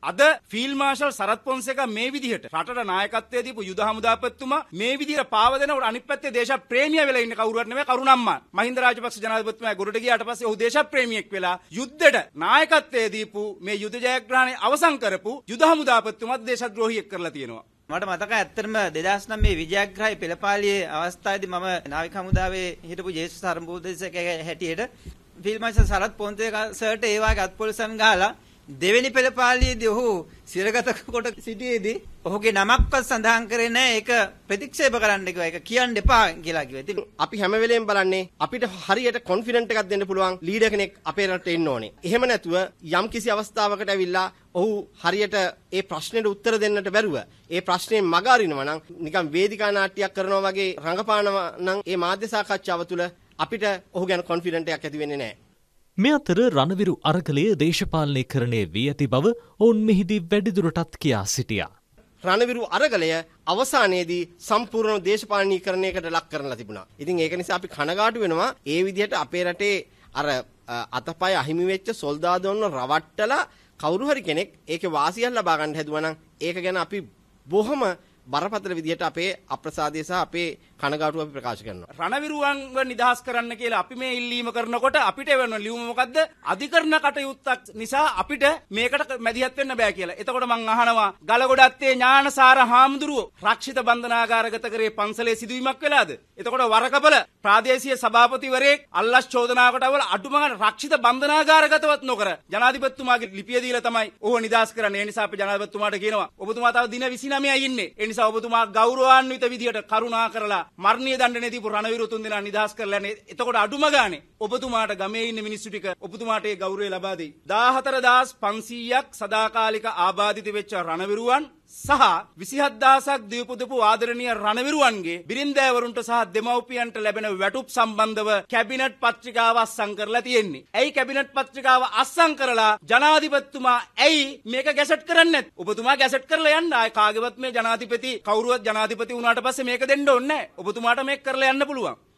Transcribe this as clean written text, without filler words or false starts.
අද field marshal Sarath Fonseka මේ විදිහට රටට නායකත්වයේ දීපු යුද හමුදාපතිතුමා මේ විදිහට පාව දෙනකොට අනිත් පැත්තේ දේශප්‍රේමියා වෙලා ඉන්න කවුරුවත් නෙමෙයි කරුණම්මා. මහින්ද රාජපක්ෂ ජනාධිපතිතුමා ගොඩට ගියාට පස්සේ ඔහු දේශප්‍රේමියෙක් වෙලා යුද්ධෙට නායකත්වයේ දීපු මේ යුද ජයග්‍රහණය අවසන් කරපු යුද හමුදාපතිතුමාත් දේශද්‍රෝහියෙක් කරලා තියෙනවා. මට මතකයි ඇත්තටම 2009 විජයග්‍රහයි පෙළපාලියේ අවස්ථාවේදී මම නාවික හමුදාවේ හිටපු ජේෂ්ඨ සරඹෝදේශක හැටියට ෆීල්ඩ් මාර්ෂල් සරත් පොන්සේකා සර්ට ඒ වගේ අත්පොලිසම් ගහලා දෙවෙනි පෙළපාලියේදී ඔහු සිරගත කොට සිටියේදී ඔහුගේ නමක්වත් සඳහන් කරේ නැහැ. ඒක ප්‍රතික්ෂේප කරන්න කිව්වා. ඒක කියන්න එපා කියලා කිව්වා. ඉතින් අපි හැම වෙලෙම බලන්නේ අපිට හරියට කොන්ෆිඩන්ට් එකක් දෙන්න පුළුවන් ලීඩර් කෙනෙක් අපේ රටේ ඉන්න ඕනේ. එහෙම නැතුව යම් කිසි අවස්ථාවකට ඇවිල්ලා ඔහු හරියට ඒ ප්‍රශ්නෙට උත්තර දෙන්නට බැරුව ඒ ප්‍රශ්නේ මග අරිනවා නම් නිකන් වේදිකා නාට්‍යයක් කරනවා වගේ රඟපානවා නම් ඒ මාධ්‍ය සාකච්ඡාව තුළ අපිට ඔහු ගැන කොන්ෆිඩන්ට් එකක් ඇති වෙන්නේ නැහැ. මේ අතර රණවිරු අරගලය දේශපාලනීකරණය වී ඇති බව ඔවුන් මෙහිදී වැඩිදුරටත් කියා සිටියා. රණවිරු අරගලය අවසානයේදී සම්පූර්ණ දේශපාලනීකරණයකට ලක් කරලා තිබුණා. ඉතින් ඒක නිසා අපි කනගාටු වෙනවා ඒ විදිහට අපේ රටේ අර අතපය අහිමි වෙච්ච සොල්දාදුන්ව රවට්ටලා කවුරු හරි කෙනෙක් ඒකේ වාසියක් ලබා ගන්න හැදුවා නම් ඒක ගැන අපි බොහොම බරපතල විදිහට අපේ අප්‍රසාදය සහ අපේ කනගාටුව අපි ප්‍රකාශ කරනවා. රණවිරුවන්ව නිදහස් කරන්න කියලා අපි මේ ඉල්ලීම කරනකොට අපිට වෙන ලියුම මොකද්ද? අධිකරණ කටයුත්තක් නිසා අපිට මේකට මැදිහත් වෙන්න බෑ කියලා. එතකොට මං අහනවා ගලගොඩත්තේ ඥානසාර හාමුදුරුවෝ රක්ෂිත බන්ධනාගාරගත කරේ පන්සලේ සිදුවීමක් වෙලාද? එතකොට වරකපල ප්‍රාදේශීය සභාපතිවරයෙක් අල්ලස් චෝදනාවකට අවල අඩුමගන රක්ෂිත බන්ධනාගාරගතවත් නොකර ජනාධිපතිතුමාගේ ලිපිය දීලා තමයි ඕව නිදහස් කරන්නේ. ඒ නිසා අපි ජනාධිපතිතුමාට කියනවා ඔබතුමා තව දින 29යි ඉන්නේ. ඒ නිසා ඔබතුමා ගෞරවාන්විත විදියට කරුණා කරලා මරණීය දඬුවම් දීපු රණවිරු තුන් දෙනා නිදහස් කරලා යන්නේ. එතකොට අඩුම ගානේ ඔබතුමාට ගමේ ඉන්න මිනිස්සු ටික ඔබතුමාට ඒ ගෞරවය ලබා දෙයි. 14500ක් සදාකාලික ආබාධිත වෙච්ච රණවිරුවන් සහ 27000ක් දීපුදපු ආදරණීය රණවිරුවන්ගේ බිරින්දෑවරුන්ට සහ දෙමව්පියන්ට ලැබෙන වැටුප් සම්බන්ධව කැබිනට් පත්‍රිකාව අස්සම් කරලා තියෙන්නේ. ඇයි කැබිනට් පත්‍රිකාව අස්සම් කරලා ජනාධිපතිතුමා ඇයි මේක ගැසට් කරන්නේ නැත්? ඔබතුමා ගැසට් කරලා යන්න. ආය කාගේවත් මේ ජනාධිපති කවුරුවත් ජනාධිපති වුණාට පස්සේ මේක දෙන්න ඕනේ නැහැ. ඔබතුමාට මේක කරලා යන්න පුළුවන්.